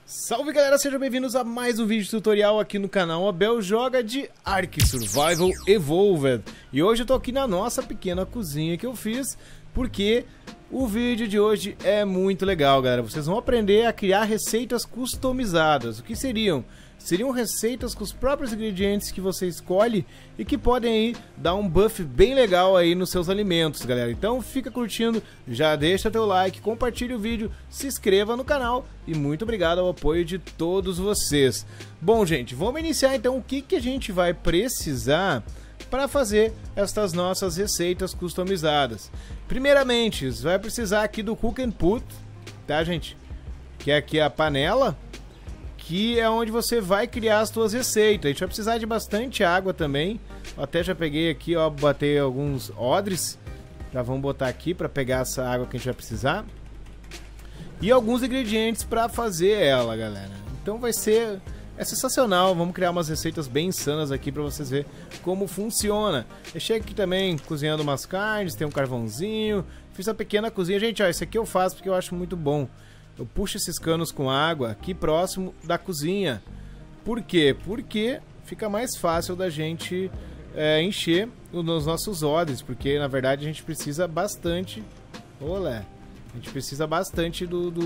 Salve galera, sejam bem-vindos a mais um vídeo tutorial aqui no canal. Abel joga de Ark Survival Evolved. E hoje eu tô aqui na nossa pequena cozinha que eu fiz, porque o vídeo de hoje é muito legal, galera. Vocês vão aprender a criar receitas customizadas. O que seriam? Seriam receitas com os próprios ingredientes que você escolhe e que podem aí dar um buff bem legal aí nos seus alimentos, galera. Então fica curtindo, já deixa teu like, compartilha o vídeo, se inscreva no canal e muito obrigado ao apoio de todos vocês. Bom, gente, vamos iniciar então o que a gente vai precisar para fazer estas nossas receitas customizadas. Primeiramente, você vai precisar aqui do Cook and Put, tá, gente? Que é aqui a panela, que é onde você vai criar as suas receitas. A gente vai precisar de bastante água também. Eu até já peguei aqui, ó, botei alguns odres. Já vamos botar aqui para pegar essa água que a gente vai precisar. E alguns ingredientes para fazer ela, galera. Então vai ser... é sensacional, vamos criar umas receitas bem insanas aqui para vocês verem como funciona. Deixei aqui também cozinhando umas carnes, tem um carvãozinho. Fiz uma pequena cozinha. Gente, ó, isso aqui eu faço porque eu acho muito bom. Eu puxo esses canos com água aqui próximo da cozinha. Por quê? Porque fica mais fácil da gente encher os nossos odres. Porque na verdade a gente precisa bastante... olé! A gente precisa bastante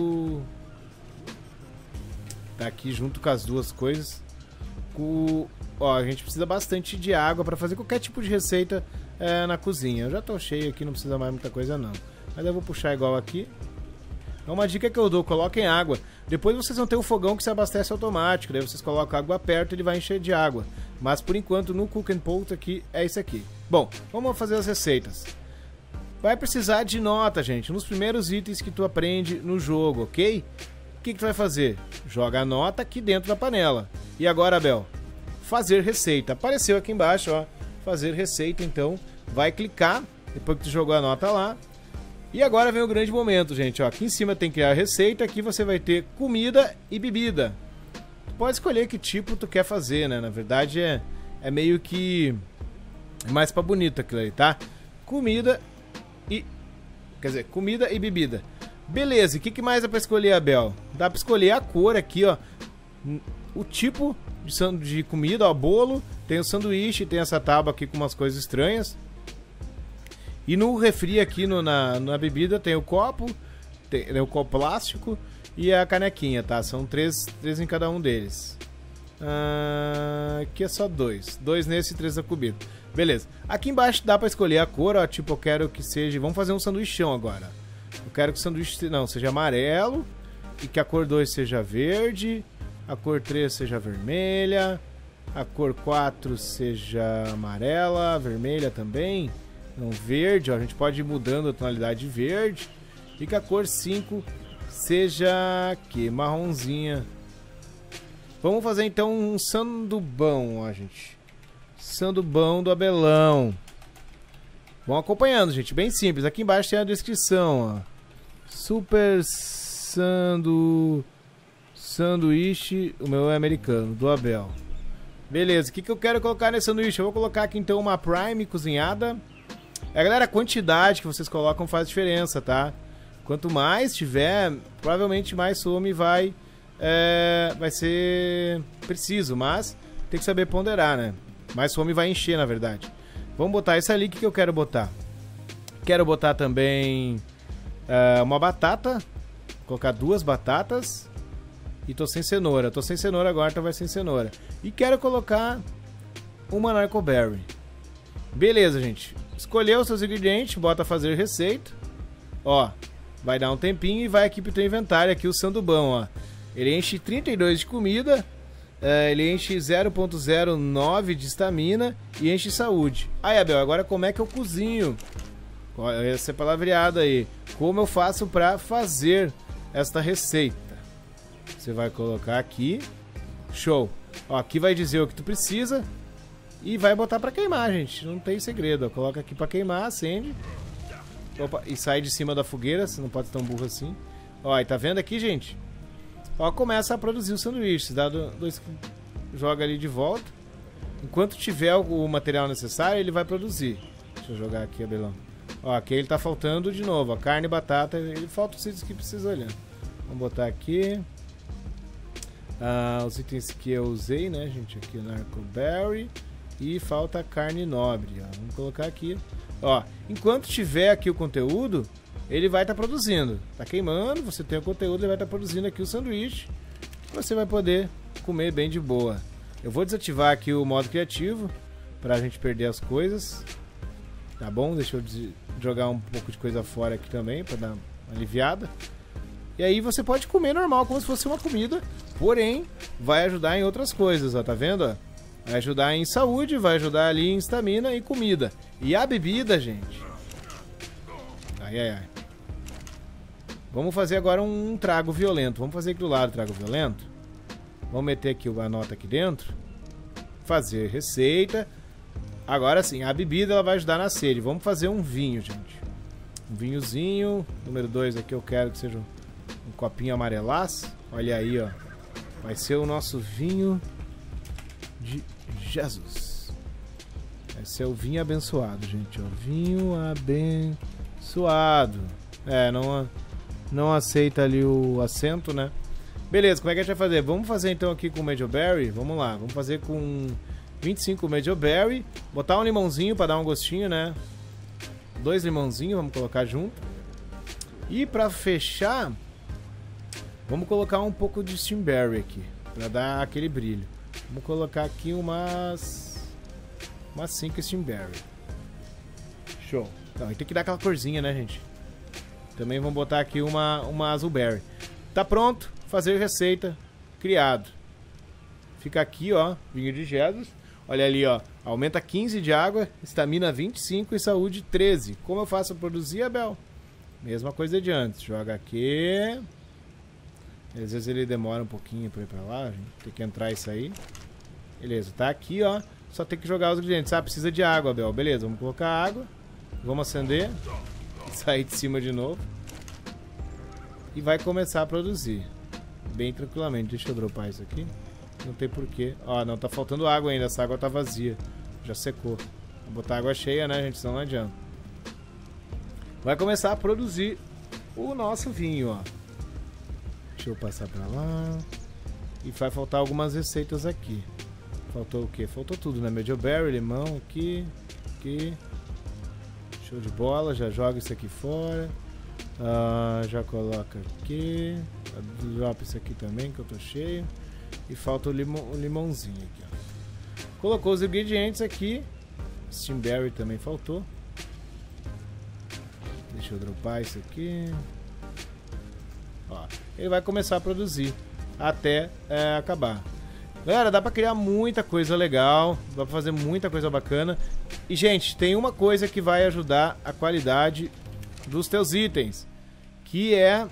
tá aqui junto com as duas coisas. Ó, a gente precisa bastante de água para fazer qualquer tipo de receita na cozinha. Eu já tô cheio aqui, não precisa mais muita coisa não. Mas eu vou puxar igual aqui. É uma dica que eu dou, coloquem água. Depois vocês vão ter o fogão que se abastece automático. Daí vocês colocam a água perto e ele vai encher de água. Mas por enquanto no Cook and Put aqui é isso aqui. Bom, vamos fazer as receitas. Vai precisar de nota, gente, nos primeiros itens que tu aprende no jogo, ok? O que tu vai fazer? Joga a nota aqui dentro da panela. E agora, Abel? Fazer receita. Apareceu aqui embaixo, ó. Fazer receita, então vai clicar depois que tu jogou a nota lá. E agora vem o grande momento, gente, ó. Aqui em cima tem criar receita, aqui você vai ter comida e bebida. Tu pode escolher que tipo tu quer fazer, né? Na verdade é meio que mais pra bonito aquilo aí, tá? Comida e... quer dizer, comida e bebida. Beleza, e o que mais é pra escolher, Abel? Dá pra escolher a cor aqui, ó. O tipo de comida, ó, bolo. Tem o sanduíche, tem essa tábua aqui com umas coisas estranhas. E no refri aqui, na bebida, tem o copo, tem o copo plástico e a canequinha, tá? São três em cada um deles. Aqui é só dois. Dois nesse e três na comida. Beleza. Aqui embaixo dá pra escolher a cor, ó. Tipo, eu quero que seja... vamos fazer um sanduichão agora. Eu quero que o sanduíche não, seja amarelo e que a cor 2 seja verde, a cor 3 seja vermelha, a cor 4 seja amarela, vermelha também. Não, verde, ó, a gente pode ir mudando a tonalidade de verde. E que a cor 5 seja aqui, marronzinha. Vamos fazer então um sandubão, ó, gente. Sandubão do Abelão. Vão acompanhando, gente, bem simples. Aqui embaixo tem a descrição, ó. Super sanduíche, o meu é americano, do Abel. Beleza, o que eu quero colocar nesse sanduíche? Eu vou colocar aqui então uma prime cozinhada. Galera, a quantidade que vocês colocam faz diferença, tá? Quanto mais tiver, provavelmente mais fome vai ser preciso, mas tem que saber ponderar, né? Mais fome vai encher, na verdade. Vamos botar isso ali, o que eu quero botar? Quero botar também uma batata, colocar 2 batatas e tô sem cenoura. Tô sem cenoura agora, então vai sem cenoura. E quero colocar uma narcoberry. Beleza, gente. Escolheu os seus ingredientes, bota fazer receita. Ó, vai dar um tempinho e vai aqui pro teu inventário, aqui o sandubão, ó. Ele enche 32 de comida, ele enche 0.09 de estamina e enche saúde. Aí, Abel, agora como é que eu cozinho? Essa é palavreada aí. Como eu faço pra fazer esta receita? Você vai colocar aqui. Show. Ó, aqui vai dizer o que tu precisa. E vai botar pra queimar, gente. Não tem segredo. Ó. Coloca aqui pra queimar, acende. Opa, e sai de cima da fogueira. Você não pode ser tão burro assim. Ó, e tá vendo aqui, gente? Ó, começa a produzir o sanduíche. Dá joga ali de volta. Enquanto tiver o material necessário, ele vai produzir. Deixa eu jogar aqui, Abelão. Ó, aqui ele tá faltando de novo. A carne e batata. Ele falta os itens que precisa olhar. Vamos botar aqui. Os itens que eu usei, né, gente? Aqui o Narcoberry. E falta carne nobre, ó. Vamos colocar aqui. Ó, enquanto tiver aqui o conteúdo, ele vai estar produzindo. Tá queimando, você tem o conteúdo, ele vai estar produzindo aqui o sanduíche. Você vai poder comer bem de boa. Eu vou desativar aqui o modo criativo pra gente perder as coisas. Tá bom? Deixa eu jogar um pouco de coisa fora aqui também, pra dar uma aliviada. E aí você pode comer normal, como se fosse uma comida. Porém, vai ajudar em outras coisas, ó. Tá vendo, ó? Vai ajudar em saúde, vai ajudar ali em estamina e comida. E a bebida, gente. Ai, ai, ai. Vamos fazer agora um trago violento. Vamos fazer aqui do lado o trago violento. Vamos meter aqui a nota aqui dentro. Fazer receita. Agora sim, a bebida ela vai ajudar na sede. Vamos fazer um vinho, gente. Um vinhozinho. Número 2 aqui eu quero que seja um copinho amarelaço. Olha aí, ó. Vai ser o nosso vinho de Jesus. Esse é o vinho abençoado, gente. Ó. Vinho abençoado. Não aceita ali o acento, né? Beleza, como é que a gente vai fazer? Vamos fazer então aqui com o Medjoberry. Vamos lá, vamos fazer com 25 Medjoberry. Botar um limãozinho para dar um gostinho, né? 2 limãozinhos, vamos colocar junto. E para fechar, vamos colocar um pouco de Steamberry aqui, para dar aquele brilho. Vamos colocar aqui umas 5 Steamberry. Show. Então, tem que dar aquela corzinha, né, gente? Também vamos botar aqui uma Azulberry. Tá pronto. Fazer receita. Criado. Fica aqui, ó. Vinho de Jesus. Olha ali, ó. Aumenta 15 de água. Estamina 25 e saúde 13. Como eu faço para produzir, Abel? Mesma coisa de antes. Joga aqui. Às vezes ele demora um pouquinho pra ir pra lá, gente. Tem que entrar isso aí. Beleza, tá aqui, ó. Só tem que jogar os ingredientes. Ah, precisa de água, Abel. Beleza, vamos colocar água. Vamos acender. Sair de cima de novo. E vai começar a produzir. Bem tranquilamente. Deixa eu dropar isso aqui. Não tem porquê. Ó, não, tá faltando água ainda. Essa água tá vazia. Já secou. Vou botar água cheia, né, gente? Senão não adianta. Vai começar a produzir o nosso vinho, ó. Deixa eu passar pra lá. E vai faltar algumas receitas aqui. Faltou o quê? Faltou tudo, né? Medjoberry, limão aqui. Aqui. Show de bola. Já joga isso aqui fora. Já coloca aqui. Drop isso aqui também, que eu tô cheio. E falta o limãozinho aqui, ó. Colocou os ingredientes aqui. Steamberry também faltou. Deixa eu dropar isso aqui. Ó, ele vai começar a produzir até acabar. Galera, dá pra criar muita coisa legal, dá pra fazer muita coisa bacana. E, gente, tem uma coisa que vai ajudar a qualidade dos teus itens, que é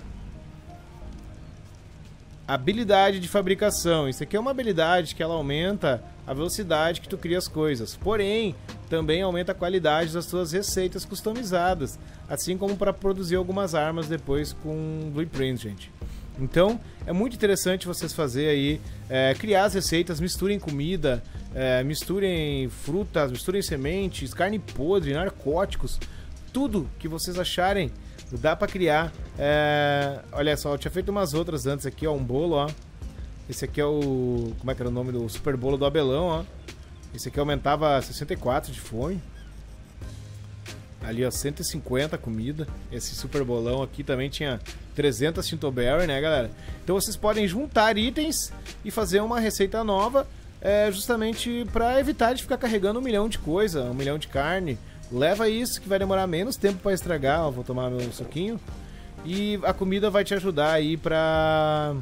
a habilidade de fabricação. Isso aqui é uma habilidade que ela aumenta a velocidade que tu cria as coisas, porém também aumenta a qualidade das tuas receitas customizadas, assim como para produzir algumas armas depois com Blueprint, gente. Então é muito interessante vocês fazerem aí, criar as receitas, misturem comida, misturem frutas, misturem sementes, carne podre, narcóticos, tudo que vocês acharem dá pra criar. Olha só, eu tinha feito umas outras antes aqui, ó, um bolo, ó. Esse aqui é o... como é que era o nome do super bolo do Abelão, ó. Esse aqui aumentava 64 de fome. Ali, ó, 150 comida. Esse super bolão aqui também tinha 300 Tintoberry, né, galera? Então vocês podem juntar itens e fazer uma receita nova, justamente pra evitar de ficar carregando 1 milhão de coisa, 1 milhão de carne. Leva isso que vai demorar menos tempo pra estragar, ó. Vou tomar meu suquinho. E a comida vai te ajudar aí pra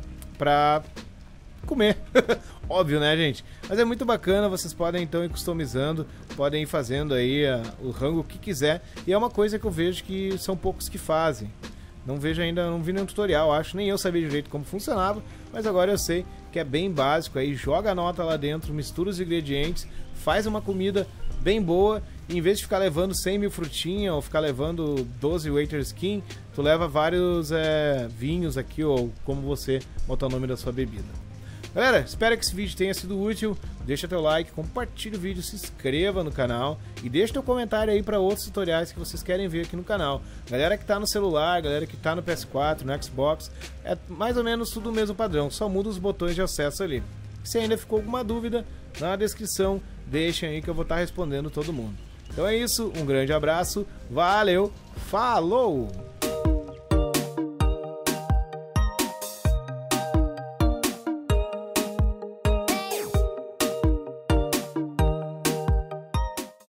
comer. Óbvio, né, gente? Mas é muito bacana, vocês podem então ir customizando, podem ir fazendo aí o rango que quiser. E é uma coisa que eu vejo que são poucos que fazem. Não vejo ainda, não vi nenhum tutorial, acho. Nem eu sabia direito como funcionava, mas agora eu sei que é bem básico aí. Joga a nota lá dentro, mistura os ingredientes, faz uma comida bem boa. E em vez de ficar levando 100 mil frutinhas ou ficar levando 12 Waiter Skin, tu leva vários vinhos aqui, ou como você botar o nome da sua bebida. Galera, espero que esse vídeo tenha sido útil. Deixa teu like, compartilha o vídeo, se inscreva no canal e deixa teu comentário aí para outros tutoriais que vocês querem ver aqui no canal. Galera que tá no celular, galera que tá no PS4, no Xbox, é mais ou menos tudo o mesmo padrão, só muda os botões de acesso ali. Se ainda ficou alguma dúvida, na descrição deixem aí que eu vou estar respondendo todo mundo. Então é isso, um grande abraço, valeu, falou!